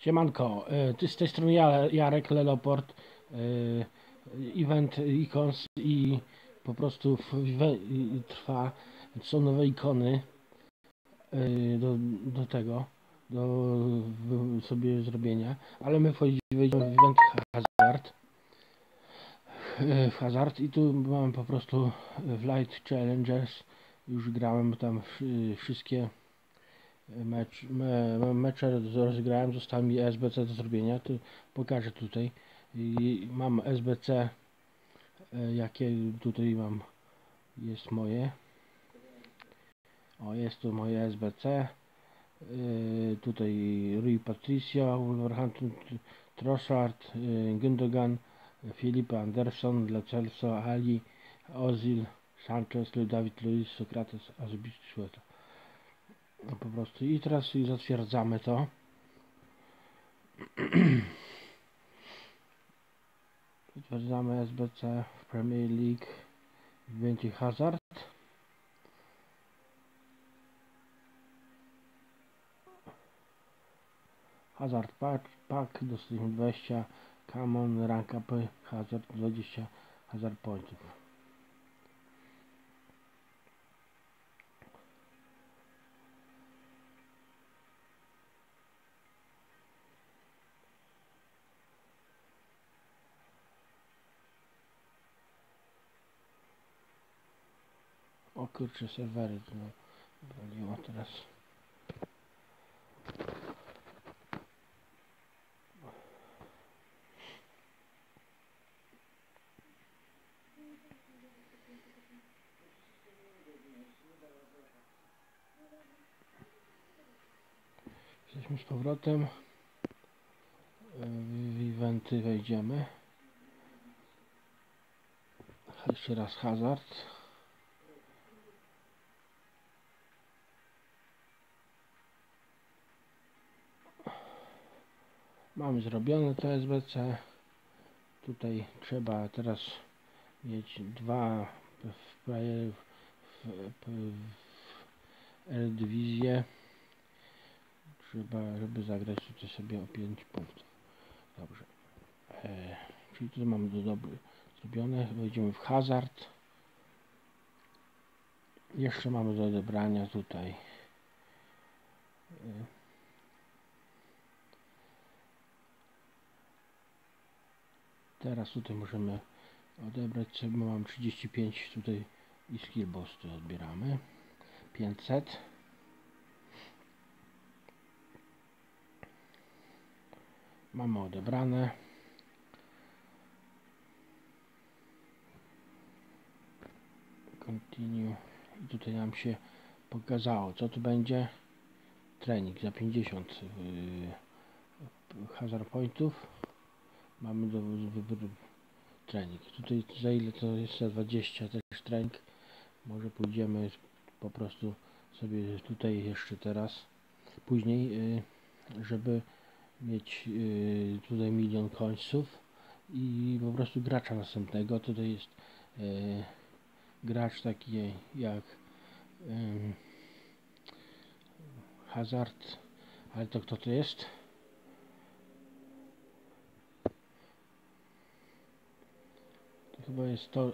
Siemanko, z tej strony Jarek Leloport, Event Icons i po prostu trwa, są nowe ikony do tego, do sobie zrobienia, ale my wejdziemy w Event Hazard i tu mam po prostu w Light Challengers, już grałem tam wszystkie mecze rozegrałem, zostało mi SBC do zrobienia, to pokażę tutaj. I mam SBC, jakie tutaj mam, jest moje. O, jest to moje SBC. Tutaj Rui Patricio, Wolverhampton, Trossard, Gündogan, Filipe Anderson, Lo Celso, Ali, Ozil, Sanchez, David Luiz, Sokrates, Azpilicueta. No po prostu i teraz zatwierdzamy to. Zatwierdzamy SBC w Premier League w evencie Hazard. Hazard Pack dostaliśmy 20, Common Rank Up Hazard 20 Hazard Pointów. O kurczę, serwery to waliło teraz. Jesteśmy z powrotem. W eventy wejdziemy. Jeszcze raz Hazard. Mamy zrobione to SBC. Tutaj trzeba teraz mieć dwa w Eredivisie. Trzeba, żeby zagrać tutaj sobie o 5 punktów. Dobrze. Czyli tu mamy zrobione. Wejdziemy w Hazard. Jeszcze mamy do odebrania tutaj teraz tutaj możemy odebrać sobie, mam 35 tutaj i skill boosty odbieramy 500. Mamy odebrane. Continue. I tutaj nam się pokazało, co tu będzie. Trening za 50 Hazard Pointów. Mamy do wyboru trening. Tutaj za ile to jest? Za 20 też trening. Może pójdziemy po prostu sobie tutaj jeszcze teraz. Później, żeby mieć tutaj 1 000 000 końców i po prostu gracza następnego. Tutaj jest gracz taki jak Hazard, ale to kto to jest? To chyba jest to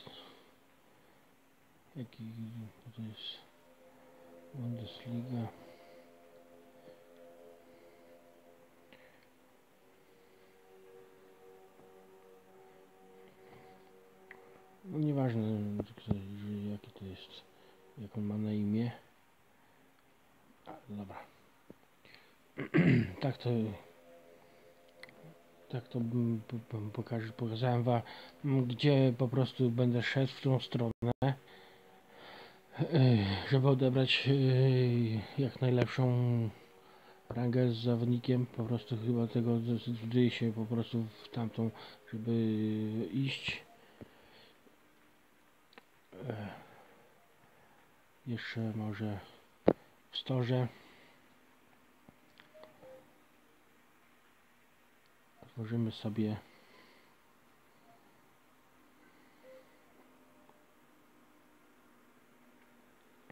jaki to jest Bundesliga. No nieważne, jaki to jest, jak on ma na imię. Dobra. tak to pokazałem wam, gdzie po prostu będę szedł, w tą stronę, żeby odebrać jak najlepszą rangę z zawodnikiem. Po prostu chyba tego zdecyduję się po prostu w tamtą, żeby iść. Jeszcze może w storze otworzymy sobie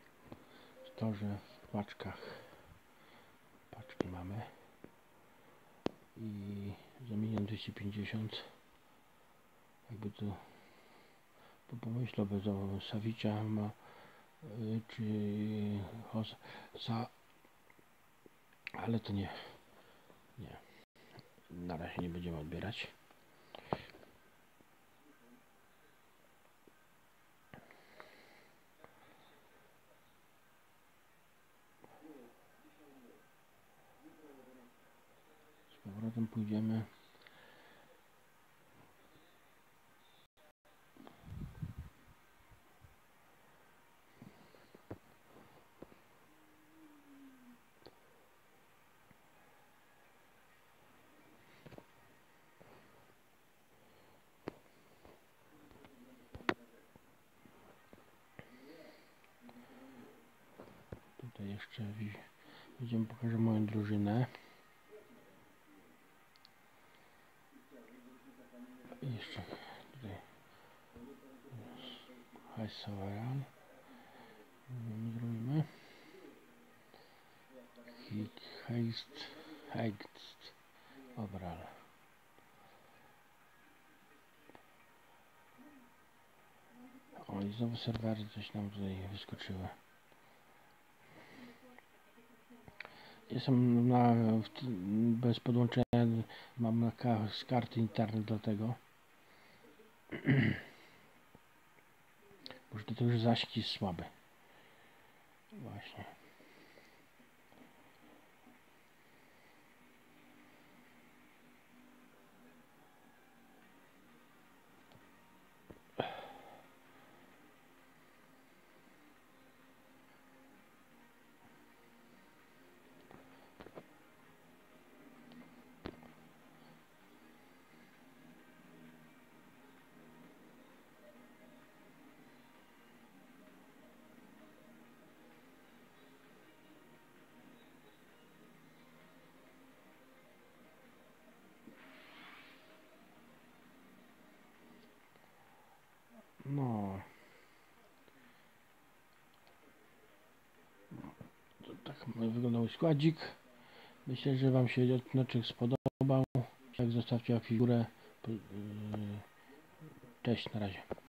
w storze w paczkach. Paczki mamy. 250. Jakby tu pomyślał, bez Savicza ma czy Hossa, ale to nie, na razie nie będziemy odbierać. Z powrotem pójdziemy. Tutaj jeszcze widzimy, pokażę moją drużynę. I jeszcze tutaj Hajsoweran. Zrobimy. Heist overall. O, i znowu serwery coś nam tutaj wyskoczyły. Jestem bez podłączenia, mam z karty internet do tego. Może to już zasilanie jest słaby. Właśnie. No. To tak wyglądał składzik. Myślę, że Wam się odcinek spodobał. Jak zostawcie łapkę w górę. Cześć, na razie.